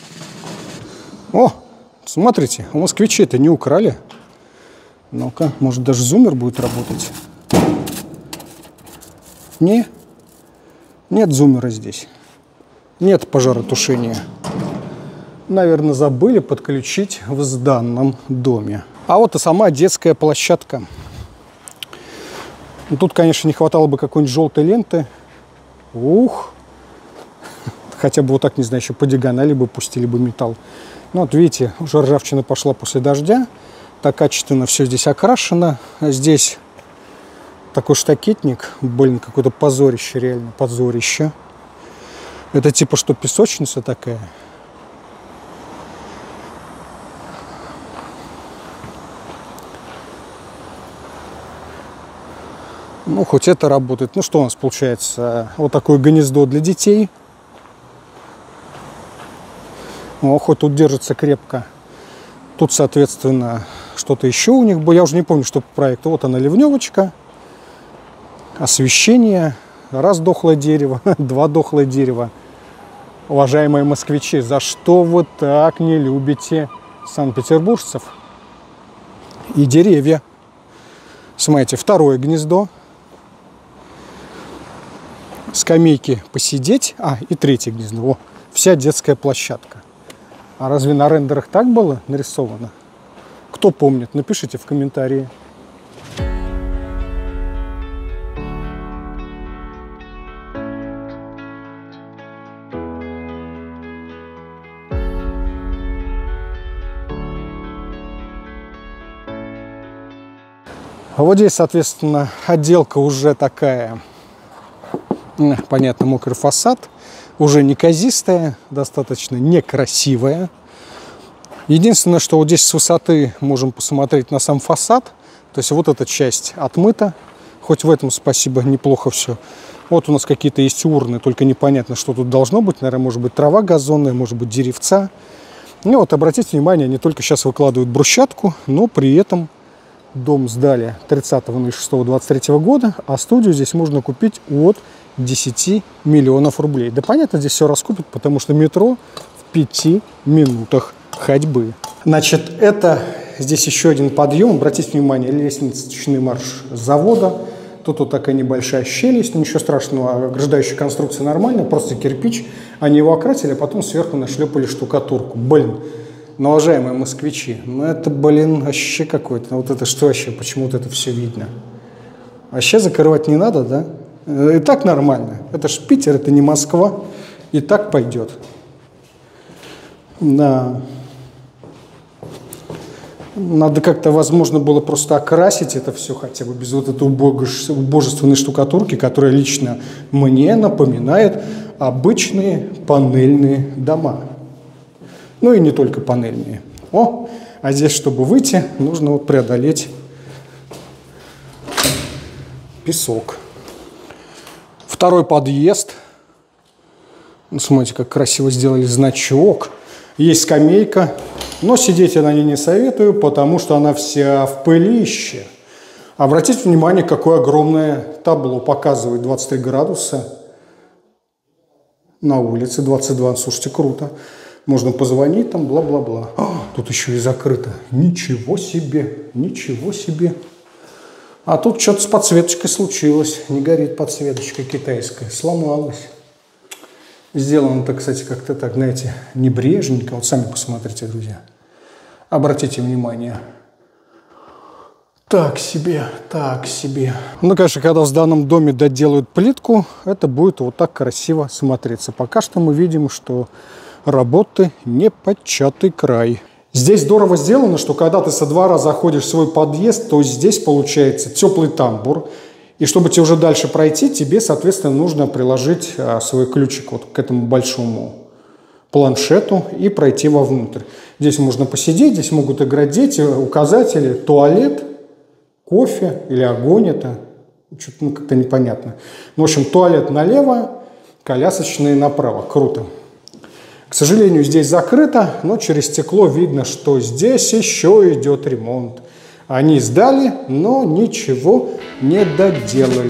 О, смотрите, у москвичей-то не украли. Ну-ка, может даже зуммер будет работать? Нет зуммера здесь. Нет пожаротушения. Наверное, забыли подключить в сданном доме. А вот и сама детская площадка. Тут, конечно, не хватало бы какой-нибудь желтой ленты. Ух! Хотя бы вот так, не знаю, еще по диагонали бы пустили бы металл. Ну вот видите, уже ржавчина пошла после дождя. Так качественно все здесь окрашено. А здесь такой штакетник. Блин, какое-то позорище, реально, позорище. Это типа что, песочница такая? Ну, хоть это работает. Ну, что у нас получается? Вот такое гнездо для детей. О, хоть тут держится крепко. Тут, соответственно, что-то еще у них было. Я уже не помню, что по проекту. Вот она, ливневочка. Освещение. Раз дохлое дерево, два дохлое дерева. Уважаемые москвичи, за что вы так не любите санкт-петербуржцев? И деревья. Смотрите, второе гнездо. Скамейки посидеть. И третье гнездо. О, вся детская площадка. А разве на рендерах так было нарисовано? Кто помнит, напишите в комментарии. А вот здесь, соответственно, отделка уже такая, понятно, мокрый фасад, уже неказистая, достаточно некрасивая. Единственное, что вот здесь с высоты можем посмотреть на сам фасад, то есть вот эта часть отмыта, хоть в этом, спасибо, неплохо все. Вот у нас какие-то есть урны, только непонятно, что тут должно быть, наверное, может быть трава газонная, может быть деревца. Ну вот, обратите внимание, они только сейчас выкладывают брусчатку, но при этом дом сдали 30.06.23 года, а студию здесь можно купить от 10 миллионов рублей. Да понятно, здесь все раскупят, потому что метро в 5 минутах ходьбы. Значит, это здесь еще один подъем. Обратите внимание, лестничный марш завода. Тут вот такая небольшая щель, но ничего страшного, ограждающая конструкция нормальная, просто кирпич. Они его окрасили, а потом сверху нашлепали штукатурку. Блин. Но, уважаемые москвичи, ну это, блин, вообще какой-то. Вот это что вообще, почему вот это все видно? Вообще закрывать не надо, да? И так нормально. Это ж Питер, это не Москва. И так пойдет. Да. Надо как-то, возможно, было просто окрасить это все хотя бы без вот этой убожественной штукатурки, которая лично мне напоминает обычные панельные дома. Ну и не только панельные. О, а здесь, чтобы выйти, нужно вот преодолеть песок. Второй подъезд. Смотрите, как красиво сделали значок. Есть скамейка, но сидеть я на ней не советую, потому что она вся в пылище. Обратите внимание, какое огромное табло показывает 23 градуса. На улице 22. Слушайте, круто. Можно позвонить там, бла-бла-бла. Тут еще и закрыто. Ничего себе, ничего себе. А тут что-то с подсветочкой случилось. Не горит подсветочка китайская. Сломалась. Сделано-то, кстати, как-то так, знаете, небрежненько. Вот сами посмотрите, друзья. Обратите внимание. Так себе, так себе. Ну, конечно, когда в данном доме доделают плитку, это будет вот так красиво смотреться. Пока что мы видим, что работы непочатый край. Здесь здорово сделано, что когда ты со двора заходишь в свой подъезд, то здесь получается теплый тамбур. И чтобы тебе уже дальше пройти, тебе, соответственно, нужно приложить свой ключик вот к этому большому планшету и пройти вовнутрь. Здесь можно посидеть, здесь могут играть дети, указатели, туалет, кофе или огонь это. Что-то как-то непонятно. В общем, туалет налево, колясочные направо. Круто. К сожалению, здесь закрыто, но через стекло видно, что здесь еще идет ремонт. Они сдали, но ничего не доделали.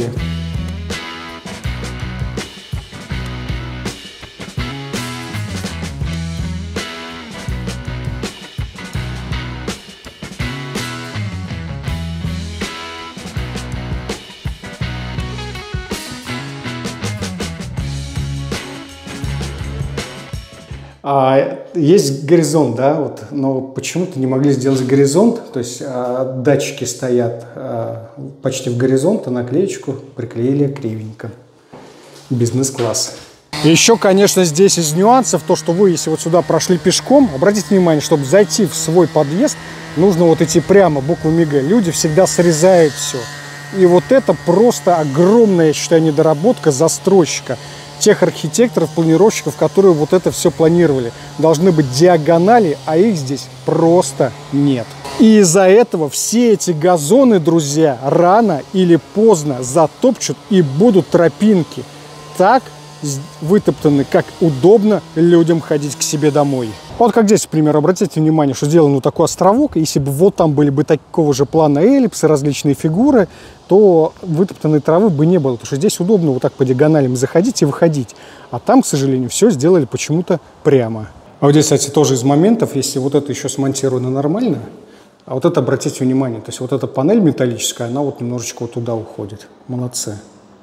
Есть горизонт, да, вот, но почему-то не могли сделать горизонт, то есть датчики стоят почти в горизонт, а наклеечку приклеили кривенько. Бизнес-класс. Еще, конечно, здесь из нюансов то, что вы, если вот сюда прошли пешком, обратите внимание, чтобы зайти в свой подъезд, нужно вот идти прямо буквами Г. Люди всегда срезают все. И вот это просто огромная, я считаю, недоработка застройщика. Тех архитекторов, планировщиков, которые вот это все планировали. Должны быть диагонали, а их здесь просто нет. И из-за этого все эти газоны, друзья, рано или поздно затопчут и будут тропинки так вытоптаны, как удобно людям ходить к себе домой. Вот как здесь, например, обратите внимание, что сделан вот такой островок. Если бы вот там были бы такого же плана эллипсы, различные фигуры, то вытоптанной травы бы не было. Потому что здесь удобно вот так по диагоналям заходить и выходить. А там, к сожалению, все сделали почему-то прямо. А вот здесь, кстати, тоже из моментов, если вот это еще смонтировано нормально, а вот это, обратите внимание, то есть вот эта панель металлическая, она вот немножечко вот туда уходит. Молодцы.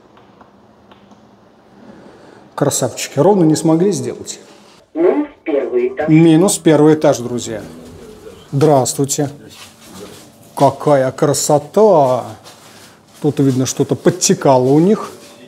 Красавчики. Ровно не смогли сделать. Минус первый этаж. Минус первый этаж, друзья. Здравствуйте. Какая красота! Тут видно, что-то подтекало у них.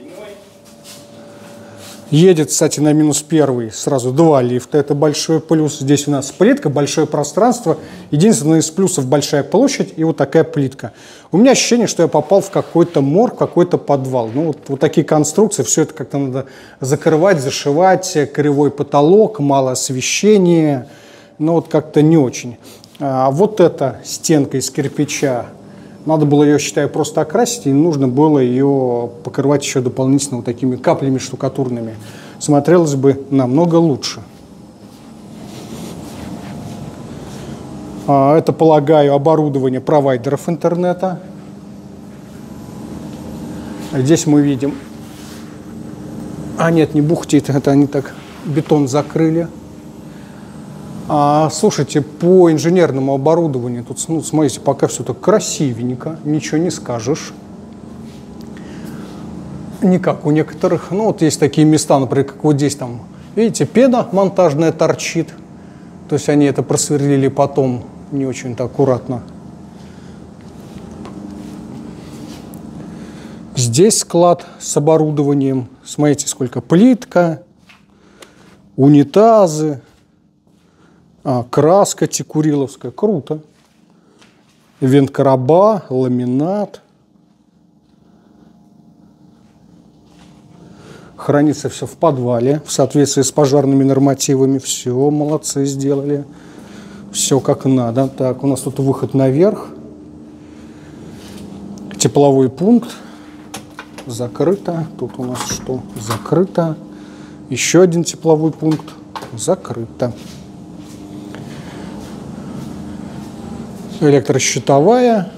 Едет, кстати, на минус первый сразу 2 лифта. Это большой плюс. Здесь у нас плитка, большое пространство. Единственное из плюсов — большая площадь и вот такая плитка. У меня ощущение, что я попал в какой-то морг, в какой-то подвал. Ну, вот такие конструкции, все это как-то надо закрывать, зашивать. Кривой потолок, мало освещения. Ну, вот как-то не очень. А вот эта стенка из кирпича. Надо было ее, считаю, просто окрасить, и нужно было ее покрывать еще дополнительно вот такими каплями штукатурными. Смотрелось бы намного лучше. Это, полагаю, оборудование провайдеров интернета. Здесь мы видим... нет, не бухтит, это они так бетон закрыли. Слушайте, по инженерному оборудованию, тут, ну, смотрите, пока все так красивенько, ничего не скажешь. Не как у некоторых. Ну, вот есть такие места, например, как вот здесь там, видите, пена монтажная торчит. То есть они это просверлили потом не очень-то аккуратно. Здесь склад с оборудованием. Смотрите, сколько плитка, унитазы. Краска текуриловская. Круто. Венткороба, ламинат. Хранится все в подвале в соответствии с пожарными нормативами. Все, молодцы, сделали. Все как надо. Так, у нас тут выход наверх. Тепловой пункт. Закрыто. Тут у нас что? Закрыто. Еще один тепловой пункт. Закрыто. Электрощитовая.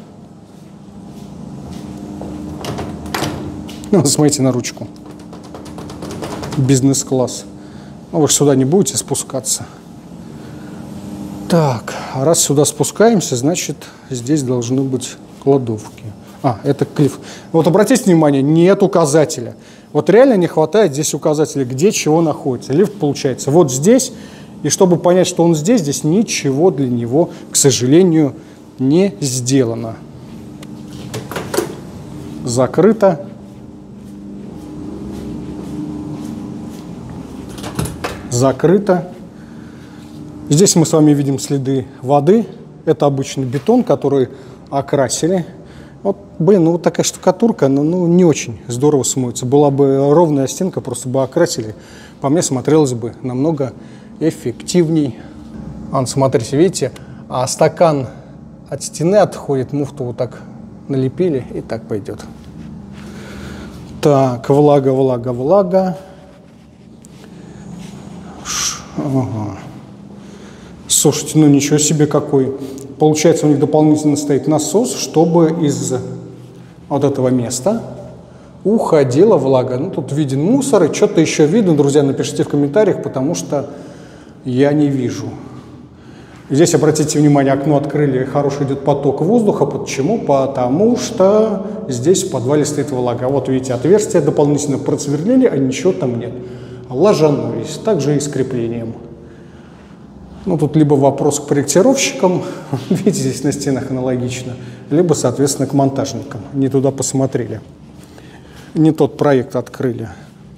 Ну, смотрите на ручку. Бизнес-класс. Ну, вы же сюда не будете спускаться. Так, раз сюда спускаемся, значит, здесь должны быть кладовки. Это лифт. Вот обратите внимание, нет указателя. Вот реально не хватает здесь указателя, где чего находится. Лифт получается вот здесь. И чтобы понять, что он здесь ничего для него, к сожалению, не сделано. Закрыто. Закрыто. Здесь мы с вами видим следы воды. Это обычный бетон, который окрасили. Вот, блин, ну вот такая штукатурка, ну не очень здорово смоется. Была бы ровная стенка, просто бы окрасили. По мне смотрелось бы намного эффективней. Смотрите, видите, стакан от стены отходит, муфту вот так налепили, и так пойдет. Так, влага, влага, влага. Ага. Слушайте, ну ничего себе какой Получается, у них дополнительно стоит насос, чтобы из вот этого места уходила влага. Ну, тут виден мусор, и что-то еще видно. Друзья, напишите в комментариях, потому что я не вижу. Здесь, обратите внимание, окно открыли, хороший идет поток воздуха. Почему? Потому что здесь в подвале стоит влага. Вот видите, отверстие дополнительно просверлили, а ничего там нет. Ложанулись. Также и с креплением. Ну, тут либо вопрос к проектировщикам, видите, здесь на стенах аналогично, либо, соответственно, к монтажникам. Не туда посмотрели. Не тот проект открыли.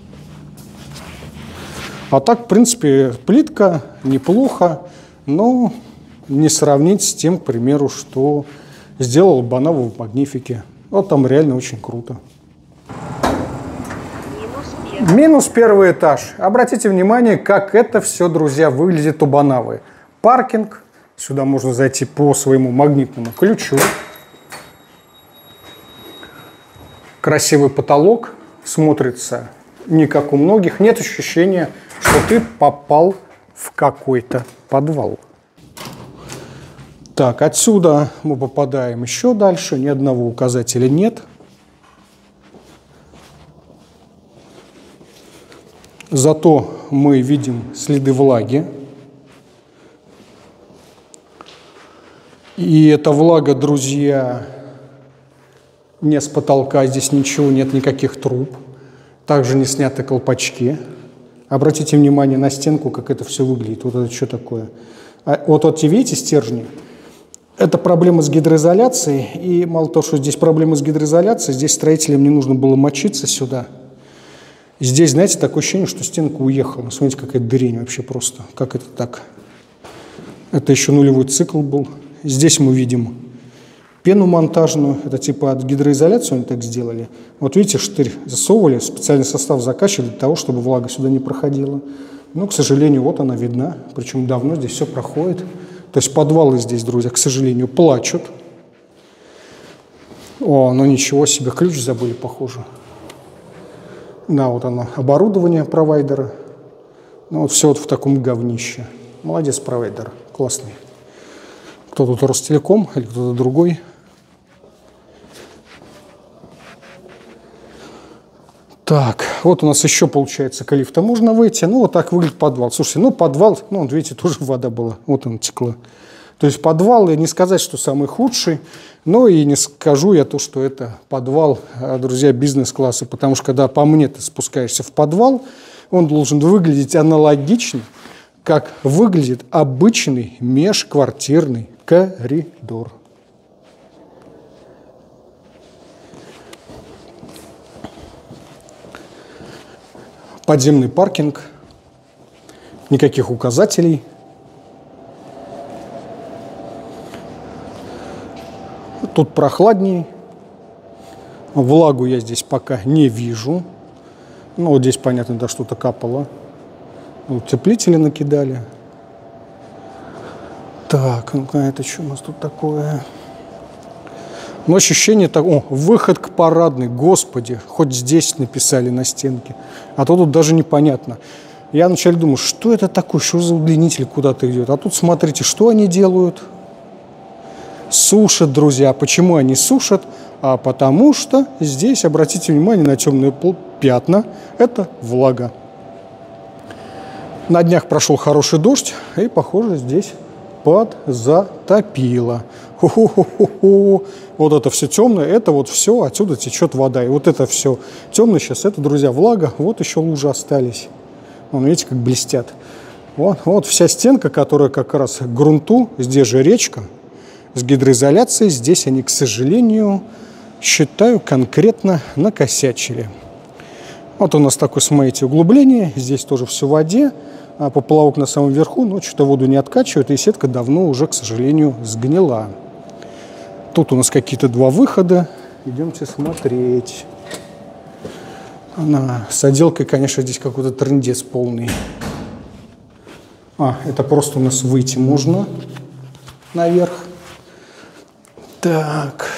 А так, в принципе, плитка неплохо, но не сравнить с тем, к примеру, что сделал Bonavo в Magnifique. Вот там реально очень круто. Минус первый этаж. Обратите внимание, как это все, друзья, выглядит у Bonavo. Паркинг. Сюда можно зайти по своему магнитному ключу. Красивый потолок. Смотрится не как у многих. Нет ощущения, что ты попал в какой-то подвал. Так, отсюда мы попадаем еще дальше. Ни одного указателя нет. Зато мы видим следы влаги. И эта влага, друзья, не с потолка, здесь ничего нет, никаких труб. Также не сняты колпачки. Обратите внимание на стенку, как это все выглядит. Вот это что такое? Вот эти, видите, стержни? Это проблема с гидроизоляцией. И мало того, что здесь проблема с гидроизоляцией, здесь строителям не нужно было мочиться сюда. Здесь, знаете, такое ощущение, что стенка уехала. Смотрите, какая дырень вообще просто. Как это так? Это еще нулевой цикл был. Здесь мы видим пену монтажную. Это типа от гидроизоляции они так сделали. Вот видите, штырь засовывали, специальный состав закачивали для того, чтобы влага сюда не проходила. Но, к сожалению, вот она видна. Причем давно здесь все проходит. То есть подвалы здесь, друзья, к сожалению, плачут. О, ну ничего себе, ключ забыли, похоже. Да, вот оно, оборудование провайдера. Ну, вот все вот в таком говнище. Молодец, провайдер, классный. Кто тут, Ростелеком или кто-то другой? Так, вот у нас еще, получается, к лифту можно выйти. Ну, вот так выглядит подвал. Слушайте, ну, подвал, ну, вот видите, тоже вода была. Вот она текла. То есть подвал, не сказать, что самый худший, но и не скажу я то, что это подвал, друзья, бизнес-класса. Потому что, когда по мне ты спускаешься в подвал, он должен выглядеть аналогично, как выглядит обычный межквартирный коридор. Подземный паркинг, никаких указателей. Тут прохладнее. Влагу я здесь пока не вижу. Ну, вот здесь, понятно, да, что-то капало. Утеплители накидали. Так, ну-ка, это что у нас тут такое? Но ощущение того, выход к парадной, господи, хоть здесь написали на стенке, а то тут даже непонятно. Я вначале думаю, что это такое, что за удлинитель куда-то идет, а тут смотрите, что они делают. Сушат, друзья. Почему они сушат? А потому что здесь, обратите внимание на темные пятна, это влага. На днях прошел хороший дождь, и, похоже, здесь подзатопило. Хо-хо-хо-хо. Вот это все темное, это вот все, отсюда течет вода. И вот это все темное сейчас, это, друзья, влага. Вот еще лужи остались. Вон, видите, как блестят. Вот вся стенка, которая как раз к грунту. Здесь же речка с гидроизоляцией. Здесь они, к сожалению, считаю, конкретно накосячили. Вот у нас такое, смотрите, углубление. Здесь тоже все в воде. А поплавок на самом верху, но что-то воду не откачивает. И сетка давно уже, к сожалению, сгнила. Тут у нас какие-то два выхода. Идемте смотреть. С отделкой, конечно, здесь какой-то трындец полный. Это просто у нас выйти можно наверх. Так.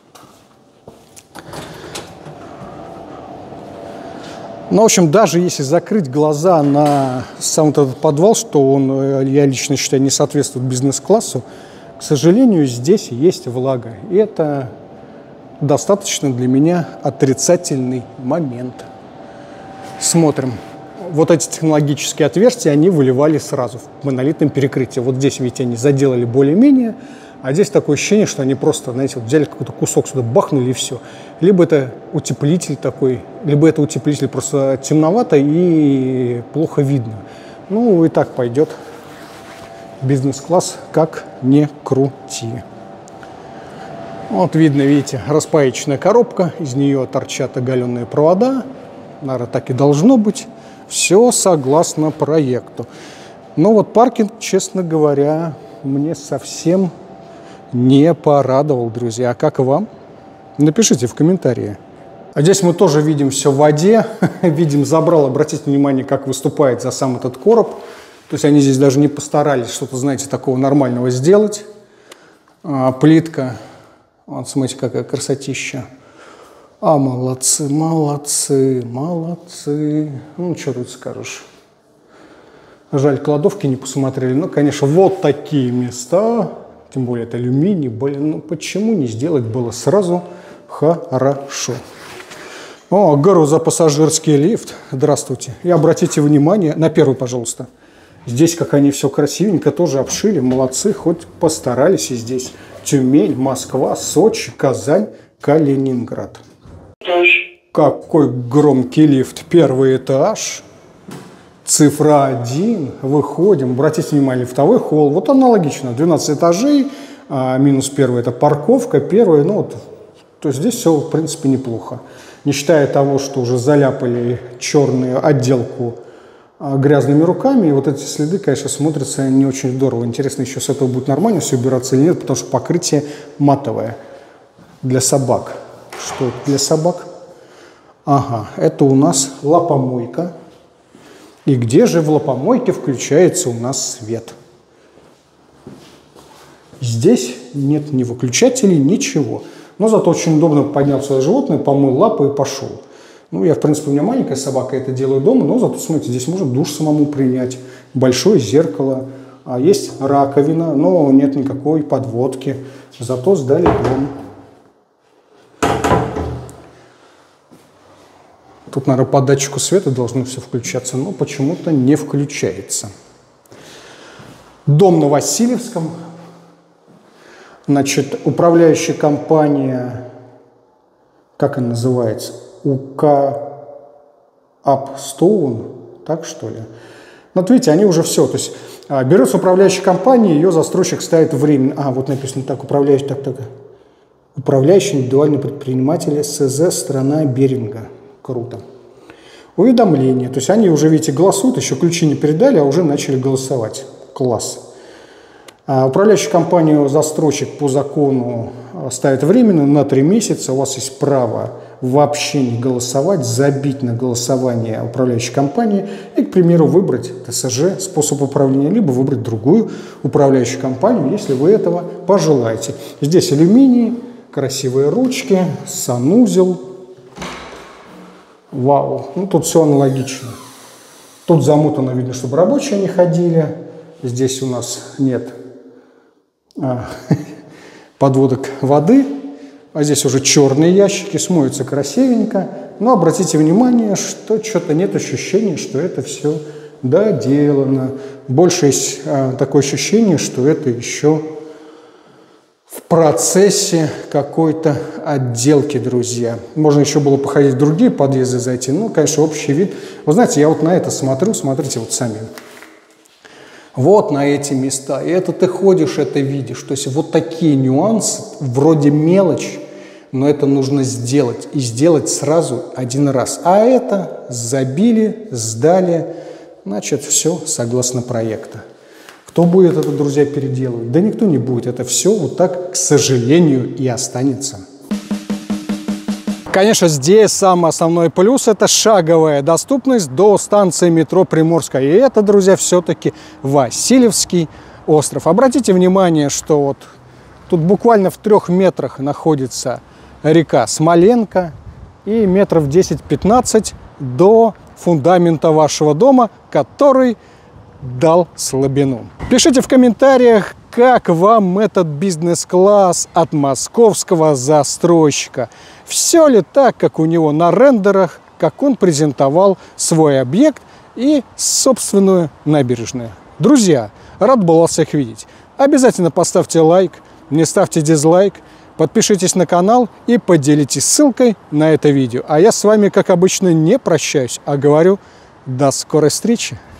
Ну, в общем, даже если закрыть глаза на сам этот подвал, что он, я лично считаю, не соответствует бизнес-классу, к к сожалению, здесь есть влага. И это достаточно для меня отрицательный момент. Смотрим. Вот эти технологические отверстия, они выливали сразу в монолитном перекрытии. Вот здесь, видите, они заделали более-менее, а здесь такое ощущение, что они просто, знаете, вот взяли какой-то кусок сюда, бахнули и все. Либо это утеплитель такой, либо это утеплитель просто темновато и плохо видно. Ну, и так пойдет бизнес-класс, как ни крути. Вот видно, видите, распаечная коробка, из нее торчат оголенные провода. Наверное, так и должно быть. Все согласно проекту. Но вот паркинг, честно говоря, мне совсем не порадовал, друзья. А как вам? Напишите в комментарии. А здесь мы тоже видим все в воде. Видим забрал. Обратите внимание, как выступает за сам этот короб. То есть они здесь даже не постарались что-то, знаете, такого нормального сделать. Плитка. Вот смотрите, какая красотища. Молодцы, молодцы, молодцы. Ну, что тут скажешь. Жаль, кладовки не посмотрели. Ну, конечно, вот такие места. Тем более это алюминий. Блин, ну почему не сделать было сразу хорошо? О, грузопассажирский лифт. Здравствуйте. И обратите внимание на первый, пожалуйста. Здесь, как они все красивенько тоже обшили. Молодцы, хоть постарались и здесь. Тюмень, Москва, Сочи, Казань, Калининград. Какой громкий лифт. Первый этаж. Цифра 1. Выходим. Обратите внимание, лифтовой холл. Вот аналогично. 12 этажей. Минус первый это парковка. Первый, ну вот. То есть здесь все, в принципе, неплохо. Не считая того, что уже заляпали черную отделку грязными руками. И вот эти следы, конечно, смотрятся не очень здорово. Интересно, еще с этого будет нормально все убираться или нет, потому что покрытие матовое. Для собак. Что это для собак? Ага, это у нас лапомойка. И где же в лапомойке включается у нас свет? Здесь нет ни выключателей, ничего. Но зато очень удобно поднял свое животное, помыл лапы и пошел. Ну, я, в принципе, у меня маленькая собака, это делаю дома, но зато, смотрите, здесь можно душ самому принять. Большое зеркало, есть раковина, но нет никакой подводки. Зато сдали дом. Тут, наверное, по датчику света должно все включаться, но почему-то не включается. Дом на Васильевском. Значит, управляющая компания, как она называется? УК Апстоун, так что ли? Вот видите, они уже все. То есть берется управляющая компания, ее застройщик ставит временно. Вот написано так, управляющий, управляющий индивидуальный предприниматель СЗ страна Беринга. Круто. Уведомления. То есть они уже, видите, голосуют, еще ключи не передали, а уже начали голосовать. Класс. Управляющая компанию застройщик по закону ставит временно на 3 месяца. У вас есть право вообще не голосовать, забить на голосование управляющей компании и, к примеру, выбрать ТСЖ, способ управления, либо выбрать другую управляющую компанию, если вы этого пожелаете. Здесь алюминий, красивые ручки, санузел. Вау, ну тут все аналогично. Тут замотано, видно, чтобы рабочие не ходили. Здесь у нас нет подводок воды. А здесь уже черные ящики, смоются красивенько. Но обратите внимание, что что-то нет ощущения, что это все доделано. Больше есть такое ощущение, что это еще в процессе какой-то отделки, друзья. Можно еще было походить в другие подъезды зайти. Ну, конечно, общий вид. Вы знаете, я вот на это смотрю, смотрите вот сами. Вот на эти места. И это ты ходишь, это видишь. То есть вот такие нюансы, вроде мелочь, но это нужно сделать. И сделать сразу один раз. А это забили, сдали. Значит, все согласно проекту. Кто будет это, друзья, переделывать? Да никто не будет. Это все вот так, к сожалению, и останется. Конечно, здесь самый основной плюс – это шаговая доступность до станции метро Приморская. И это, друзья, все-таки Васильевский остров. Обратите внимание, что вот тут буквально в 3 метрах находится река Смоленка и метров 10-15 до фундамента вашего дома, который дал слабину. Пишите в комментариях, как вам этот бизнес-класс от московского застройщика. Все ли так, как у него на рендерах, как он презентовал свой объект и собственную набережную. Друзья, рад был вас всех видеть. Обязательно поставьте лайк, не ставьте дизлайк, подпишитесь на канал и поделитесь ссылкой на это видео. А я с вами, как обычно, не прощаюсь, а говорю до скорой встречи.